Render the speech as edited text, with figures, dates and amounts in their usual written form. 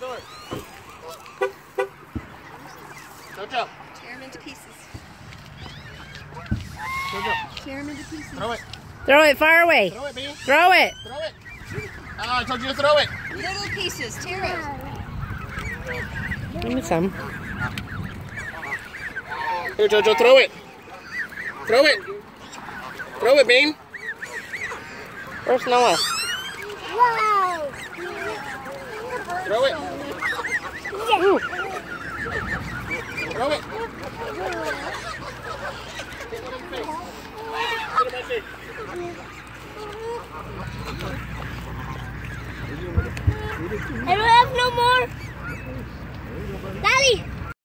throw it. Jojo. Tear him into pieces. Jojo. Tear him into pieces. Throw it. Throw it far away. Throw it, baby. Throw it. Throw it. Oh, I told you to throw it. Little pieces. Tear it. Give me some. Here, Jojo, throw it. Throw it. Throw it, Bean. Where's Noah? Throw it. Ooh. Throw it.